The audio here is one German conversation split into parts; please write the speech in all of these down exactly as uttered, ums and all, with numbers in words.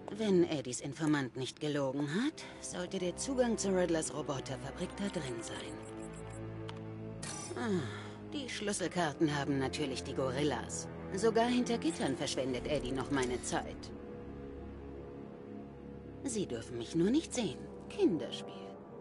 Wenn Eddies Informant nicht gelogen hat, sollte der Zugang zu Riddlers Roboterfabrik da drin sein. Ah, die Schlüsselkarten haben natürlich die Gorillas. Sogar hinter Gittern verschwendet Eddie noch meine Zeit. Sie dürfen mich nur nicht sehen. Kinderspiel.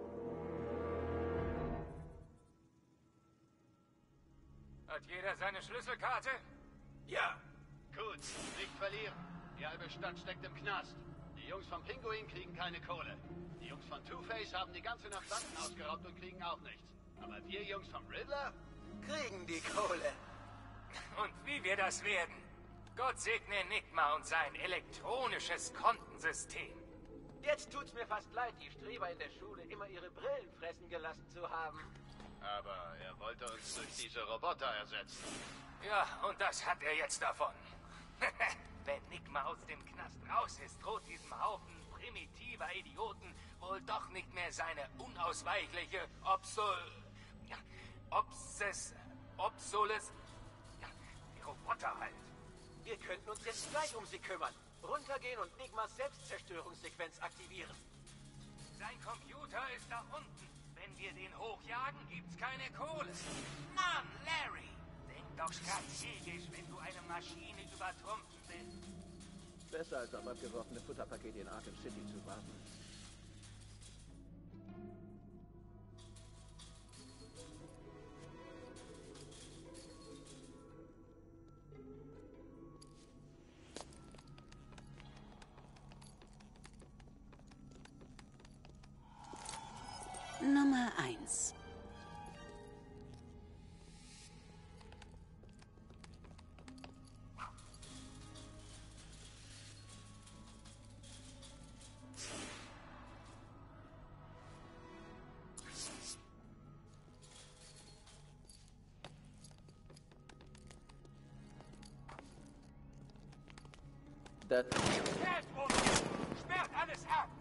Hat jeder seine Schlüsselkarte? Ja. Gut, nicht verlieren. Die halbe Stadt steckt im Knast. Die Jungs vom Pinguin kriegen keine Kohle. Die Jungs von Two-Face haben die ganze Nacht Banken ausgeraubt und kriegen auch nichts. Aber wir Jungs vom Riddler kriegen die Kohle. Und wie wir das werden? Gott segne Enigma und sein elektronisches Kontensystem. Jetzt tut's mir fast leid, die Streber in der Schule immer ihre Brillen fressen gelassen zu haben. Aber er wollte uns durch diese Roboter ersetzen. Ja, und das hat er jetzt davon. Wenn Enigma aus dem Knast raus ist, droht diesem Haufen primitiver Idioten wohl doch nicht mehr seine unausweichliche Obsol... Ja, Obses... Obsoles... Ja, die Roboter halt. Wir könnten uns jetzt gleich um sie kümmern. Runtergehen und Enigmas Selbstzerstörungssequenz aktivieren. Sein Computer ist da unten. Wenn wir den hochjagen, gibt's keine Kohle. Mann, Larry! Denk doch strategisch, wenn du eine Maschine übertrumpfen willst. Besser als auf abgeworfene Futterpakete in Arkham City zu warten. Nummer eins. Das Catwoman! Sperrt alles ab!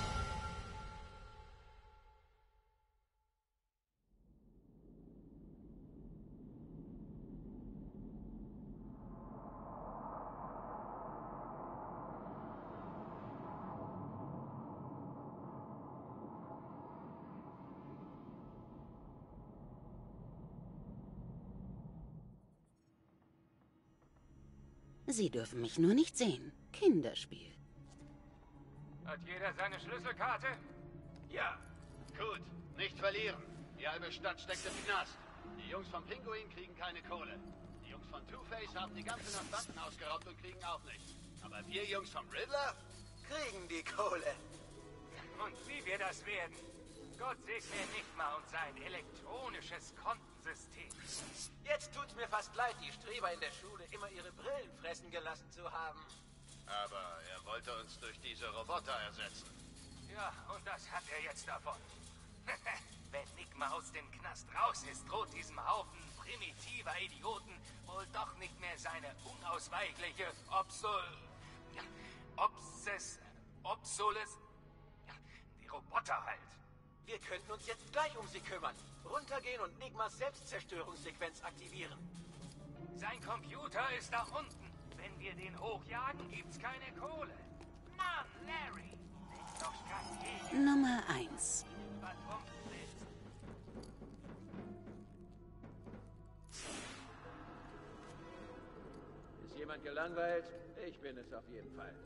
Sie dürfen mich nur nicht sehen. Kinderspiel. Hat jeder seine Schlüsselkarte? Ja. Gut, nicht verlieren. Die halbe Stadt steckt im Knast. Die Jungs vom Pinguin kriegen keine Kohle. Die Jungs von Two-Face haben die ganze Nacht Banken ausgeraubt und kriegen auch nichts. Aber wir Jungs vom Riddler kriegen die Kohle. Und wie wir das werden? Gott segne Enigma und sein elektronisches Kontensystem. Jetzt tut's mir fast leid, die Streber in der Schule immer ihre Brillen fressen gelassen zu haben. Aber er wollte uns durch diese Roboter ersetzen. Ja, und das hat er jetzt davon. Wenn Enigma aus dem Knast raus ist, droht diesem Haufen primitiver Idioten wohl doch nicht mehr seine unausweichliche Obsol... Ja, Obses... Obsoles... Ja, die Roboter halt. Wir könnten uns jetzt gleich um sie kümmern. Runtergehen und Enigmas Selbstzerstörungssequenz aktivieren. Sein Computer ist da unten. Wenn wir den hochjagen, gibt's keine Kohle. Mann, Larry! Denk doch strategisch. Nummer eins. Übertrumpfen willst. Ist jemand gelangweilt? Ich bin es auf jeden Fall.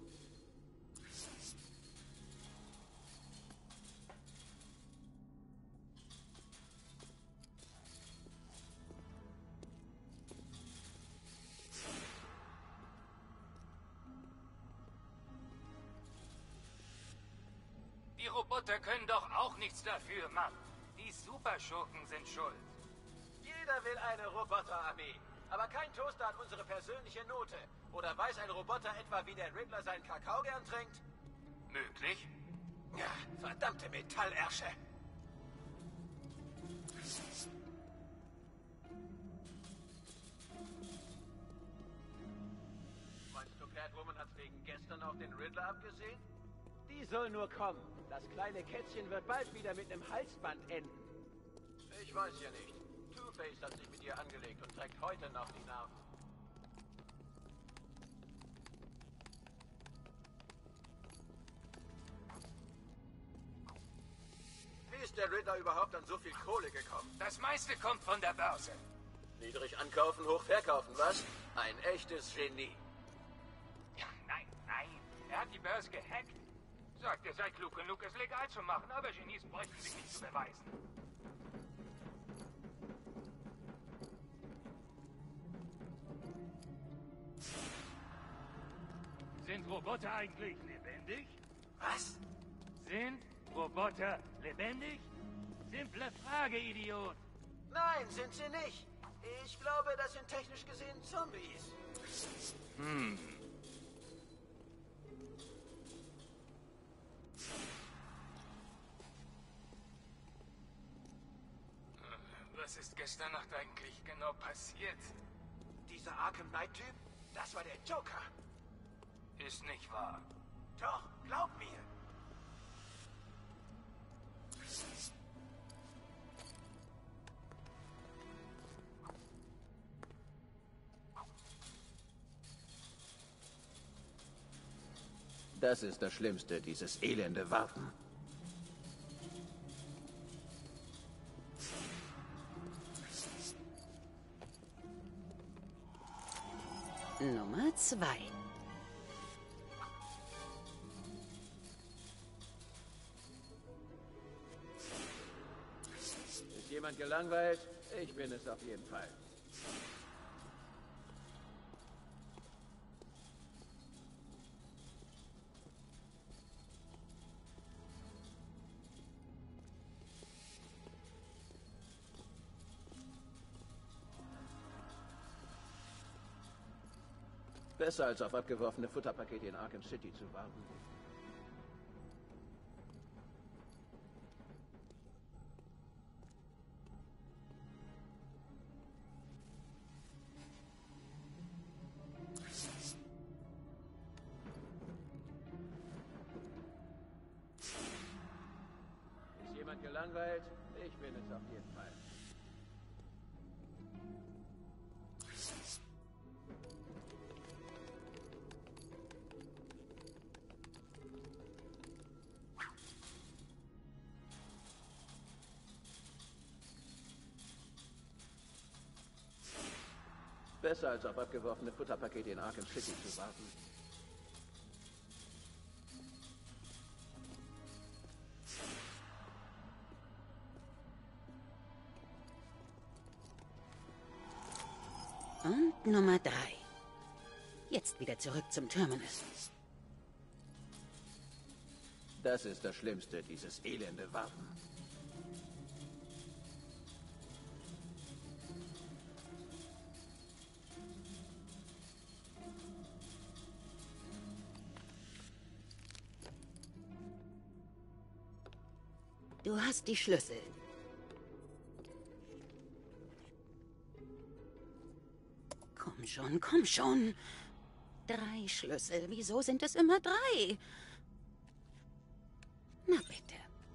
Die Roboter können doch auch nichts dafür, Mann. Die Superschurken sind schuld. Jeder will eine Roboterarmee. Aber kein Toaster hat unsere persönliche Note. Oder weiß ein Roboter etwa, wie der Riddler seinen Kakao gern trinkt? Möglich? Ja, verdammte Metallersche. Meinst du, Catwoman hat wegen gestern auf den Riddler abgesehen? Die soll nur kommen. Das kleine Kätzchen wird bald wieder mit einem Halsband enden. Ich weiß ja nicht. Two-Face hat sich mit ihr angelegt und trägt heute noch die Narben. ist der Riddler überhaupt an so viel Kohle gekommen? Das meiste kommt von der Börse. Niedrig ankaufen, hoch verkaufen, was? Ein echtes Genie. Ja, nein, nein. Er hat die Börse gehackt. Sagt, ihr seid klug genug, es legal zu machen, aber Genies bräuchten sich nicht zu beweisen. Sind Roboter eigentlich lebendig? Was? Sind Roboter lebendig? Simple Frage, Idiot. Nein, sind sie nicht. Ich glaube, das sind technisch gesehen Zombies. Hm. Was ist gestern Nacht eigentlich genau passiert? Dieser Arkham Knight-Typ, das war der Joker. Ist nicht wahr. Doch, glaub mir. Das ist das Schlimmste, dieses elende Warten. Nummer zwei. Ist jemand gelangweilt? Ich bin es auf jeden Fall. Besser als auf abgeworfene Futterpakete in Arkham City zu warten. Ist jemand gelangweilt? Ich bin es auf jeden Fall. Besser als auf abgeworfene Futterpakete in Arkham City zu warten. Und Nummer drei. Jetzt wieder zurück zum Terminus. Das ist das Schlimmste, dieses elende Warten. Du hast die Schlüssel. Komm schon, komm schon. Drei Schlüssel. Wieso sind es immer drei? Na bitte.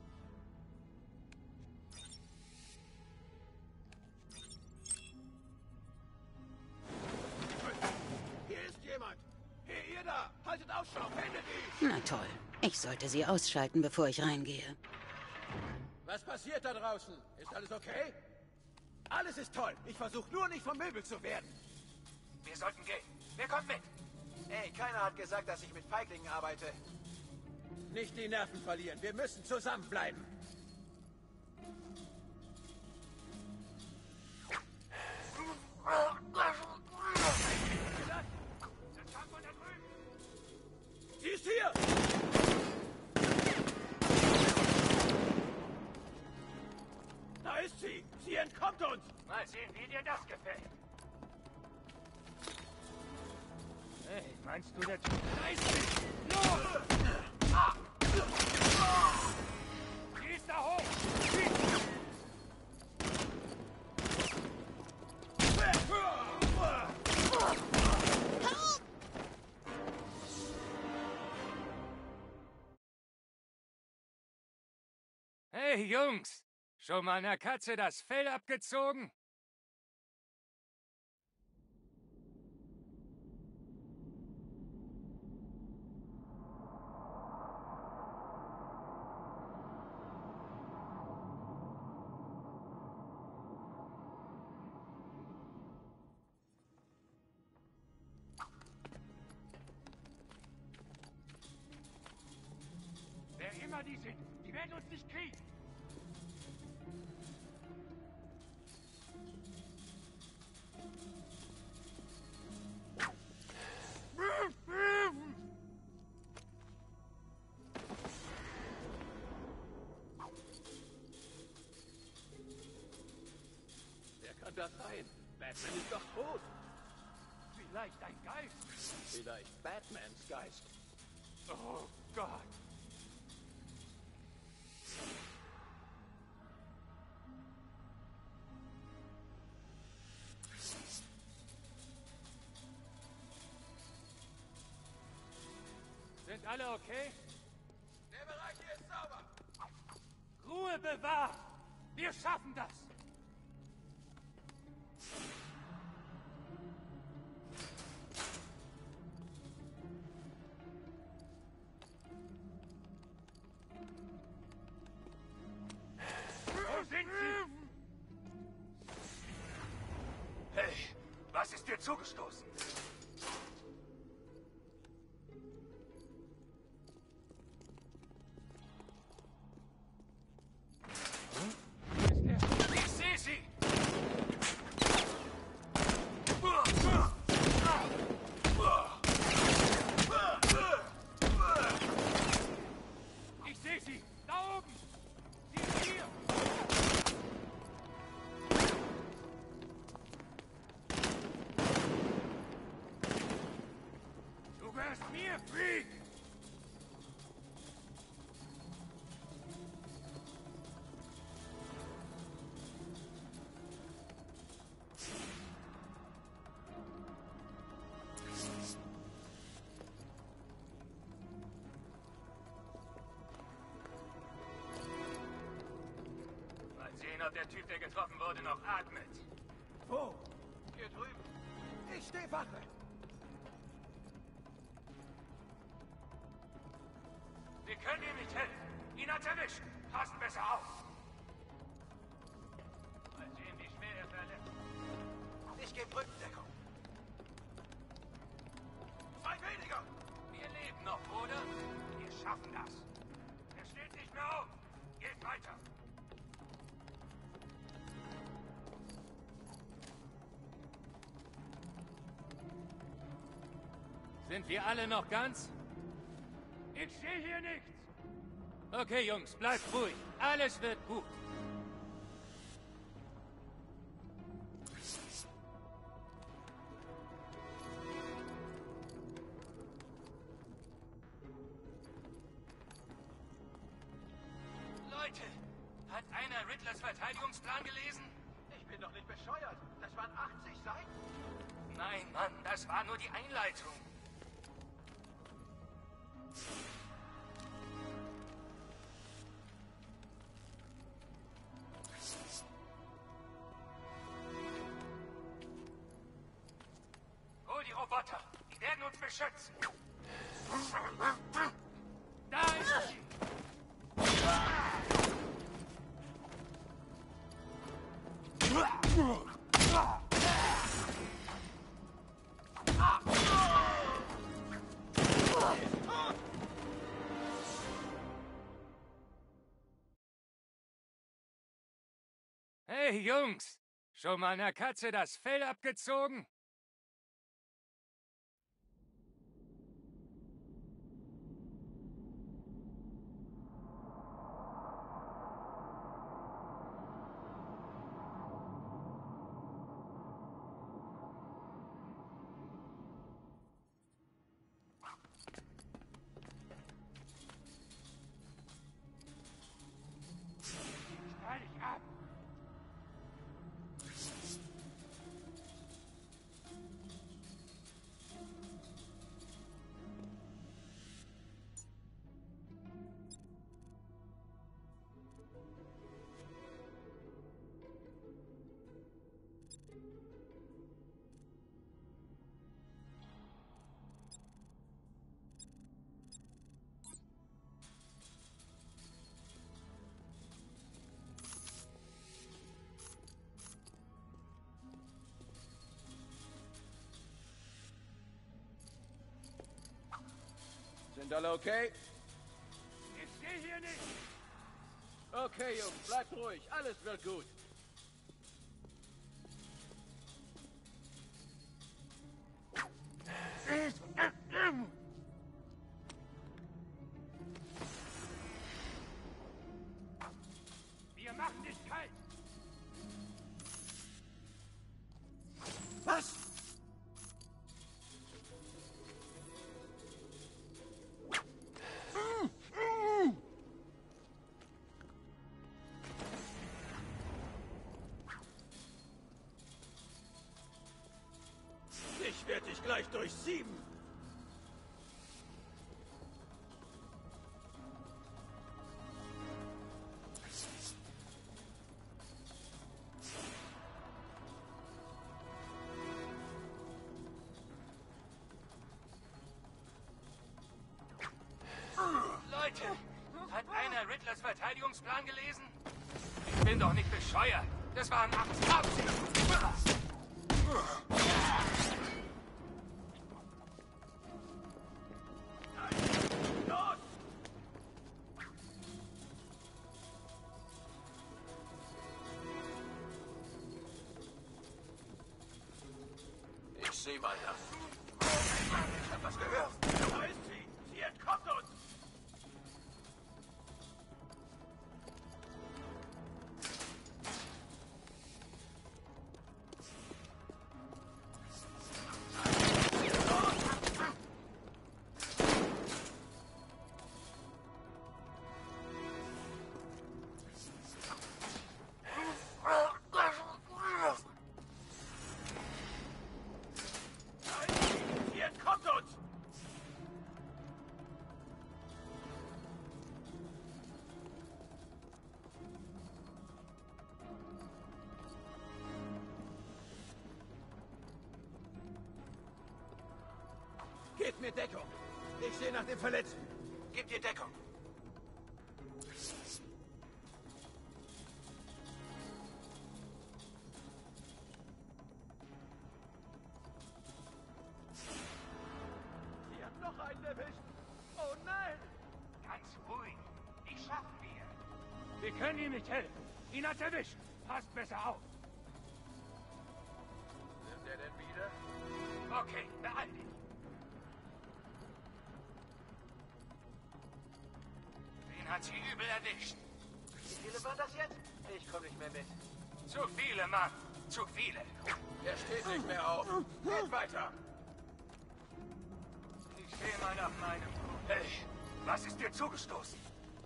Hier ist jemand. Hier, ihr da. Haltet Ausschau. Findet ihn. Na toll. Ich sollte sie ausschalten, bevor ich reingehe. Was passiert da draußen? Ist alles okay? Alles ist toll. Ich versuche nur nicht vermöbelt zu werden. Wir sollten gehen. Wer kommt mit? Ey, keiner hat gesagt, dass ich mit Feiglingen arbeite. Nicht die Nerven verlieren. Wir müssen zusammenbleiben. Das kam von da drüben. Sie ist hier! Da ist sie! Sie entkommt uns! Mal sehen, wie dir das gefällt. Hey, meinst du, der Typ... Da ist sie! Los! Ah! Sie ist da hoch! Sie... Hey, Jungs! Schon mal einer Katze das Fell abgezogen? die sind. Die werden uns nicht kriegen. Wer kann das sein? Batman ist doch tot. Vielleicht ein Geist. Vielleicht Batmans Geist. Oh Gott. Sind alle okay? Der Bereich hier ist sauber. Ruhe bewahren! Wir schaffen das! Wo sind Sie? Hey, was ist dir zugestoßen? Ich sehe sie! Ich sehe sie! Da oben! Sie ist hier! Du gehörst mir, Freak! Mal sehen, ob der Typ, der getroffen wurde, noch atmet. Wo? Hier drüben. Ich stehe Wache. Wir können ihm nicht helfen. Ihn hat's erwischt. Passt besser auf. Mal sehen, wie schwer er verletzt. Ich gebe Rückendeckung. Zwei weniger. Wir leben noch, Bruder. Wir schaffen das. Er steht nicht mehr auf. Geht weiter. Sind wir alle noch ganz? Ich sehe hier nichts. Okay, Jungs, bleibt ruhig. Alles wird gut. Leute, hat einer Riddlers Verteidigungsplan gelesen? Ich bin doch nicht bescheuert. Das waren achtzig Seiten. Nein, Mann, das war nur die Einleitung. Hol die Roboter. Die werden uns beschützen. Da ist sie. Hey, Jungs! Schon mal einer Katze das Fell abgezogen? Schnall dich ab! Sind alle okay? Ist gehe hier nicht! Okay, Jungs, bleibt ruhig. Alles wird gut. Wir machen dich kalt! Was? Ich werde dich gleich durchsieben. Leute, hat einer Riddlers Verteidigungsplan gelesen? Ich bin doch nicht bescheuert. Das waren acht Abzüge. Ich sehe mal nach. Ich hab was gehört. Da ist sie. Sie entkommt uns. Sie entkommt uns. Gebt mir Deckung. Ich sehe nach dem Verletzten. Gebt ihr Deckung. Sie haben noch einen erwischt. Oh nein! Ganz ruhig. Die schaffen wir. Wir können ihm nicht helfen. Ihn hat's erwischt. Passt besser auf. Nimmt er denn wieder? Okay, beeil dich. Den hat sie übel erwischt. Wie viele waren das jetzt? Ich komme nicht mehr mit. Zu viele, Mann. Zu viele. Er steht nicht mehr auf. Geht weiter. Ich sehe mal nach meinem... Hey, was ist dir zugestoßen?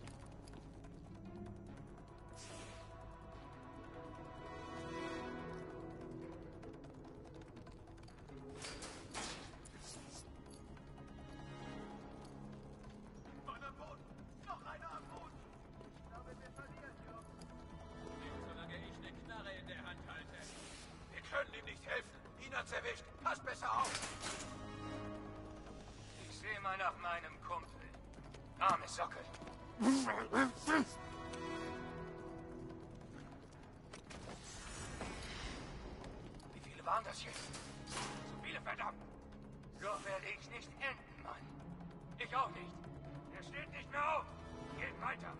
Mann am Boden. Noch einer am Boden. Ich glaube, wir verlieren, Jungs. Nicht, solange ich eine Knarre in der Hand halte. Wir können ihm nicht helfen. Ihn hat's erwischt. Pass besser auf. Ich sehe mal nach meinem Kumpel. Arme Sockel. Wie viele waren das jetzt? So viele, verdammt. So werde ich nicht enden, Mann. Ich auch nicht. Er steht nicht mehr auf. Geht weiter.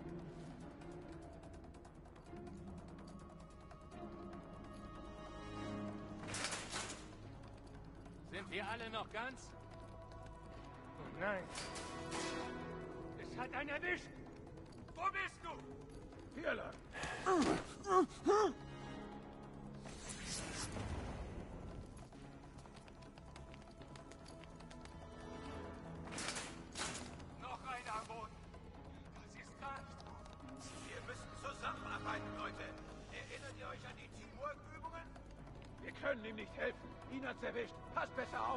Sind wir alle noch ganz? Oh nein. Es hat einen erwischt. Wo bist du? Hier lang. Noch einer am Boden. Das ist gar nicht gut. Wir müssen zusammenarbeiten, Leute. Erinnert ihr euch an die Teamwork-Übungen? Wir können ihm nicht helfen. Ihn hat's erwischt. Passt besser auf.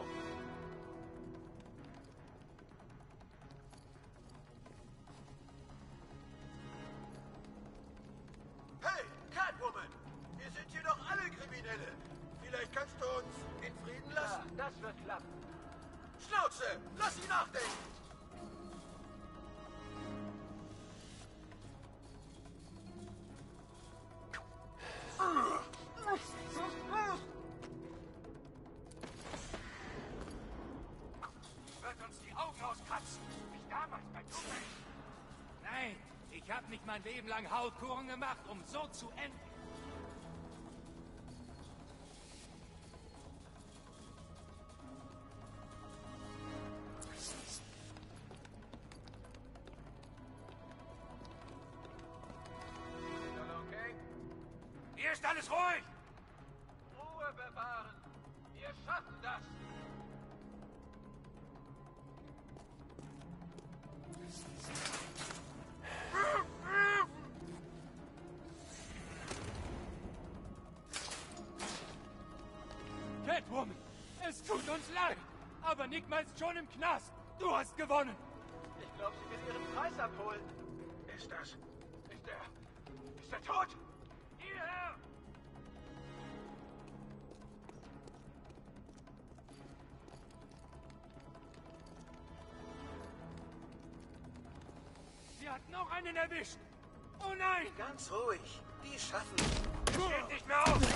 Hey, Catwoman! Wir sind hier doch alle Kriminelle. Vielleicht kannst du uns in Frieden Ja, lassen. das wird klappen. Schnauze! Lass ihn nachdenken! Wird uns die Augen auskratzen. Nicht damals bei Tuchel. Ich habe nicht mein Leben lang Hautkuren gemacht, um so zu enden. Okay? Hier ist alles ruhig! Ruhe bewahren. Wir schaffen das. Catwoman, es tut uns leid, aber Nigma ist schon im Knast. Du hast gewonnen. Ich glaube, sie will ihren Preis abholen. Ist das... Ist er... Ist er tot? Hierher! Sie hat noch einen erwischt. Oh nein! Ganz ruhig. Die schaffen... Geht nicht mehr auf!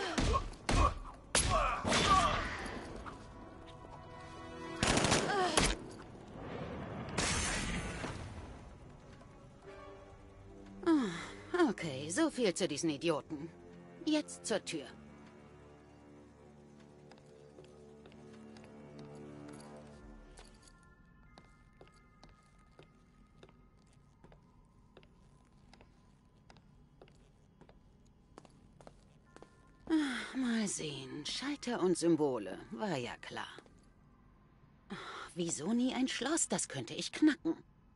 Okay, so viel zu diesen Idioten. Jetzt zur Tür. Ah, mal sehen. Schalter und Symbole. War ja klar. Ah, wieso nie ein Schloss? Das könnte ich knacken.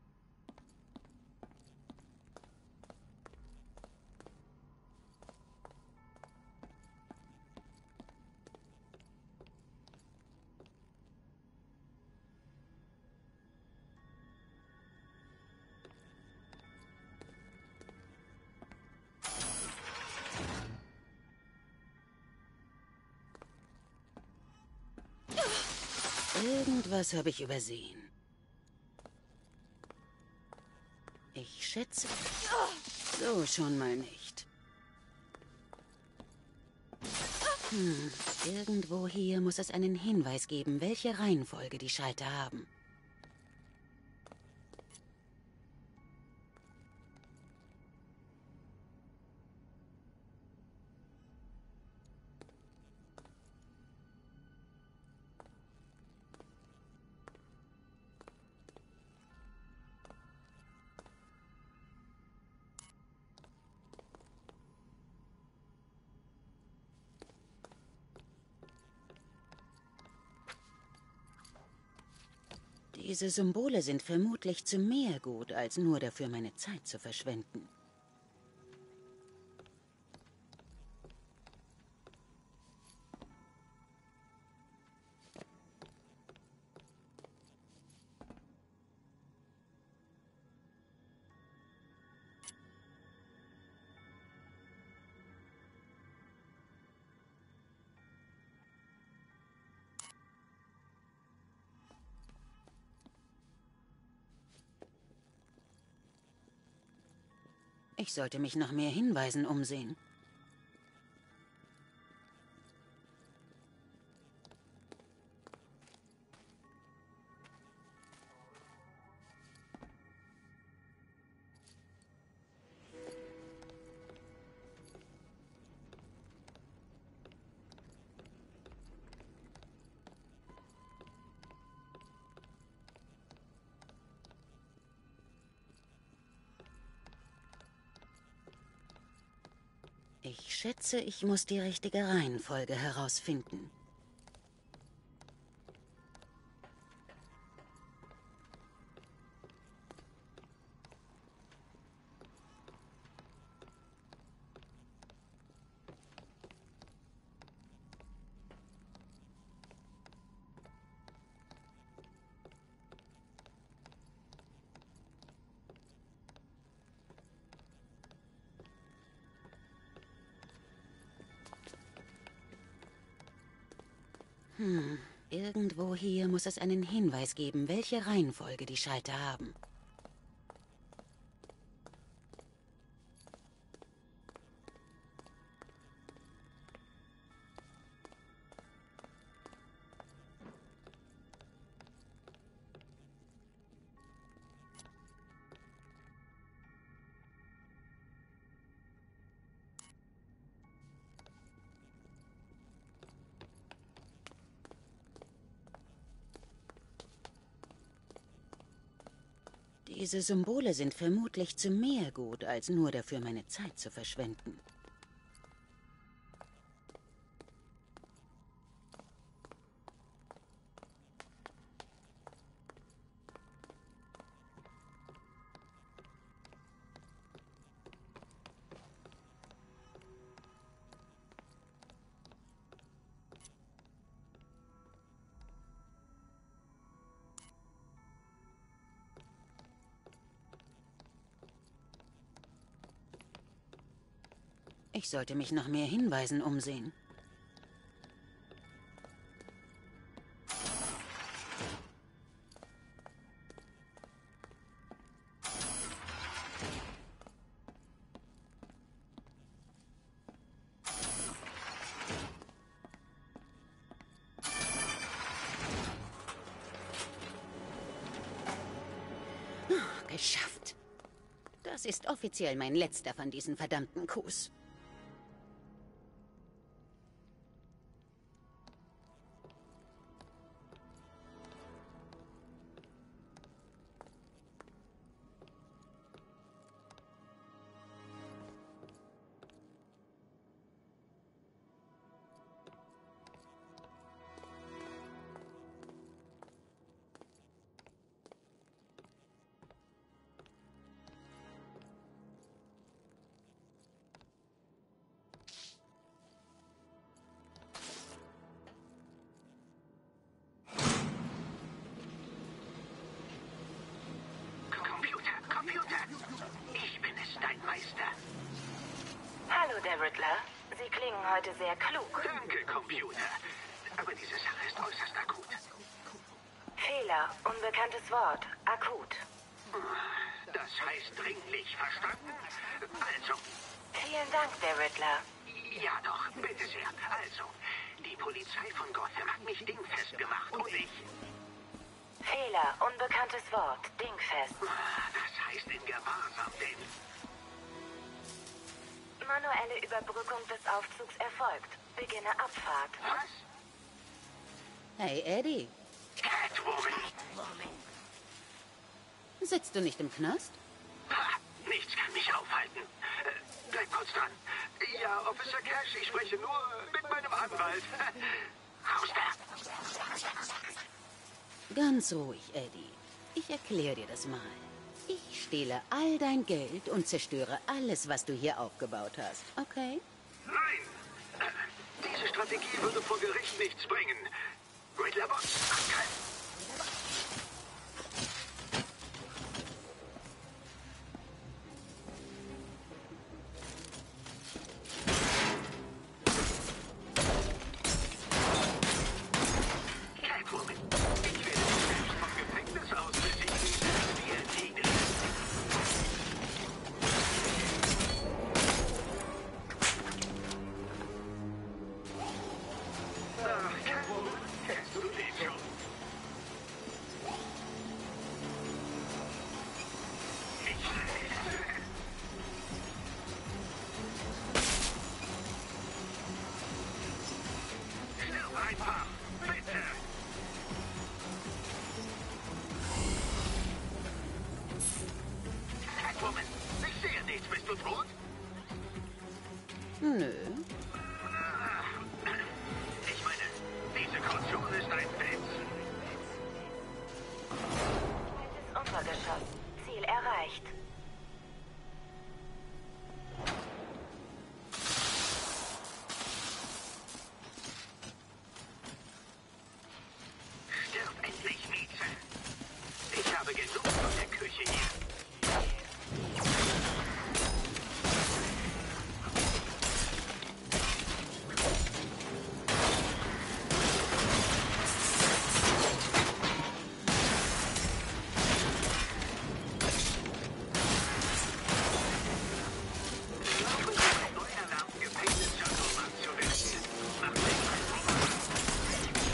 Irgendwas habe ich übersehen. Ich schätze... So schon mal nicht. Hm, irgendwo hier muss es einen Hinweis geben, welche Reihenfolge die Schalter haben. Diese Symbole sind vermutlich zu mehr gut, als nur dafür meine Zeit zu verschwenden. Ich sollte mich nach mehr Hinweisen umsehen. Ich schätze, ich muss die richtige Reihenfolge herausfinden. Hm, irgendwo hier muss es einen Hinweis geben, welche Reihenfolge die Schalter haben. Diese Symbole sind vermutlich zu mehr gut, als nur dafür meine Zeit zu verschwenden. Ich sollte mich nach mehr Hinweisen umsehen. Geschafft. Das ist offiziell mein letzter von diesen verdammten Coups. Hallo, der Riddler. Sie klingen heute sehr klug. Danke, Computer. Aber diese Sache ist äußerst akut. Fehler, unbekanntes Wort, akut. Das heißt dringlich, verstanden? Also, Vielen Dank, der Riddler. ja doch, bitte sehr. Also, die Polizei von Gotham hat mich dingfest gemacht und ich... Fehler, unbekanntes Wort, dingfest. Das heißt in Gewahrsam, denn... Manuelle Überbrückung des Aufzugs erfolgt. Beginne Abfahrt. Was? Hey, Eddie. Catwoman! Sitzt du nicht im Knast? Ha, nichts kann mich aufhalten. Äh, bleib kurz dran. Ja, Officer Cash, ich spreche nur mit meinem Anwalt. Raus da! Ganz ruhig, Eddie. Ich erkläre dir das mal. Ich stehle all dein Geld und zerstöre alles, was du hier aufgebaut hast. Okay? Nein! Äh, diese Strategie würde vor Gericht nichts bringen. Riddler Boss, angreifen! Catwoman, ich werde dich selbst vom Gefängnis aus besiegen. Wie erledigt. Ach, Catwoman, kennst du den schon? Stirb einfach, bitte! Catwoman, ich sehe nichts, bist du tot? Nö. Ich meine, diese Kaution ist ein Witz. Zweites Untergeschoss. Ziel erreicht. Stirb endlich, Mieze. Ich habe genug von der Küche hier. Glauben Sie, ein neu erlernten Gefängnisgentleman zu werden? Macht mich einfach.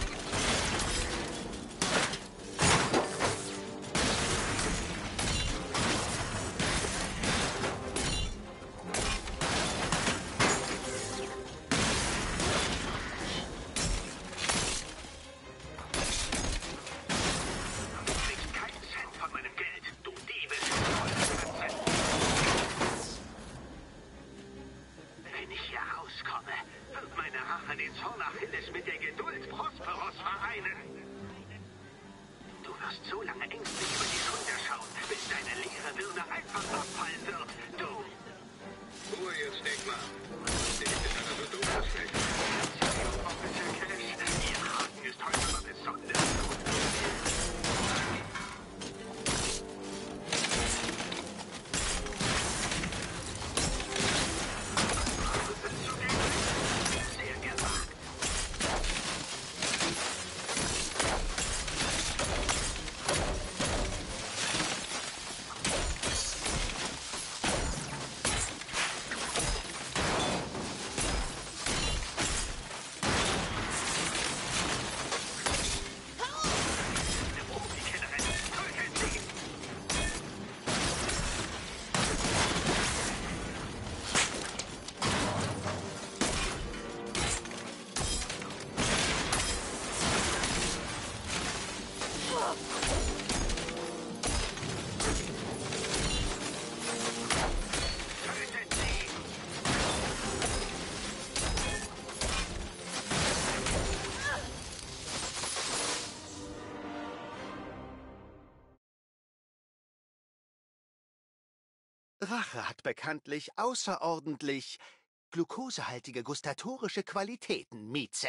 Rache hat bekanntlich außerordentlich glukosehaltige gustatorische Qualitäten, Mieze.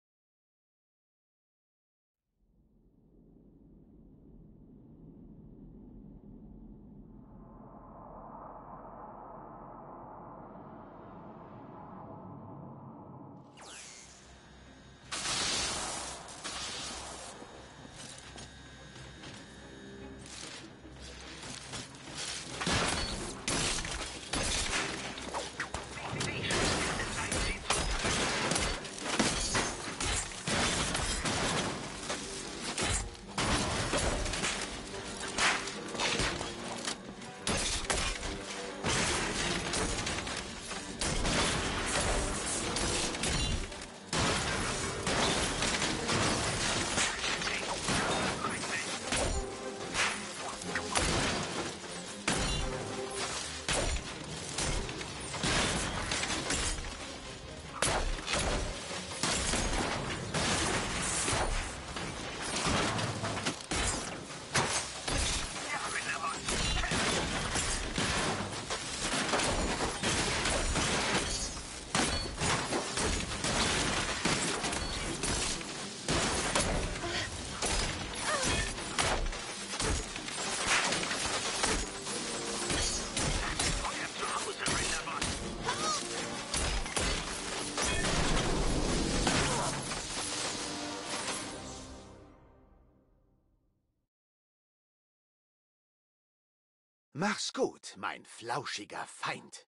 Mach's gut, mein flauschiger Feind.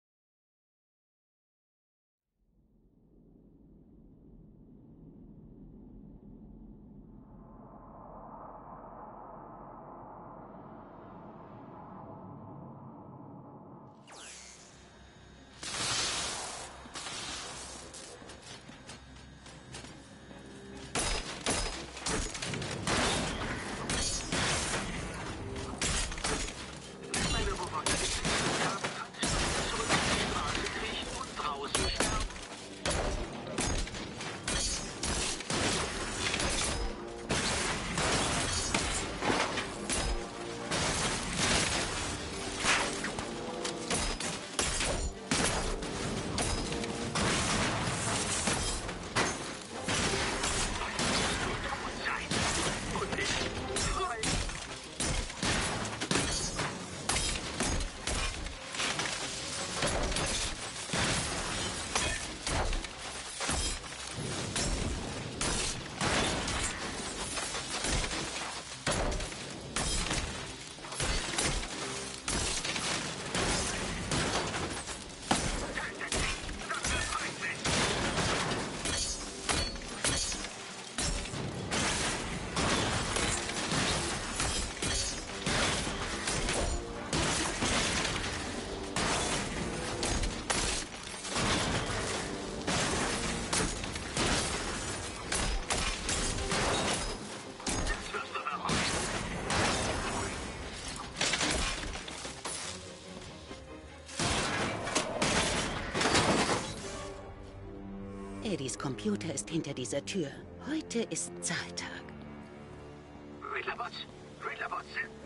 Eddies Computer ist hinter dieser Tür. Heute ist Zahltag. Riddlerbots! Riddlerbots!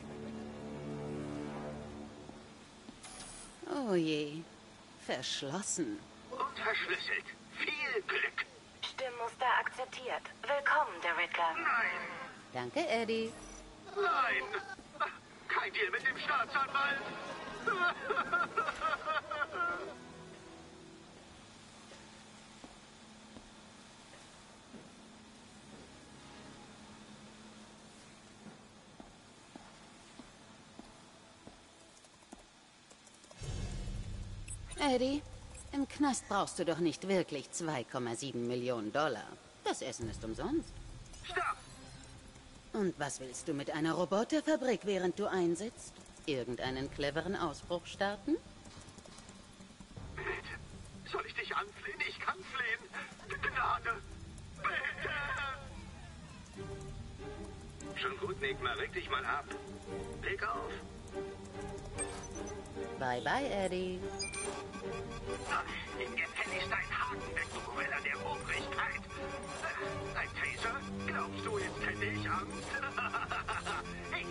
Oh je. Verschlossen. Und verschlüsselt. Viel Glück! Stimmmuster akzeptiert. Willkommen, der Riddler. Nein! Danke, Eddie. Nein! Kein Deal mit dem Staatsanwalt! Eddie, im Knast brauchst du doch nicht wirklich zwei Komma sieben Millionen Dollar. Das Essen ist umsonst. Stopp! Und was willst du mit einer Roboterfabrik, während du einsitzt? Irgendeinen cleveren Ausbruch starten? Bitte, soll ich dich anflehen? Ich kann flehen. Gnade! Bitte! Schon gut, Nigma. Reg dich mal ab. Leg auf. Bye bye, Eddie. Nimm gefälligst deinen Haken weg, du Gorilla der Obrigkeit. Ein Taser? Glaubst du, jetzt hätte ich Angst?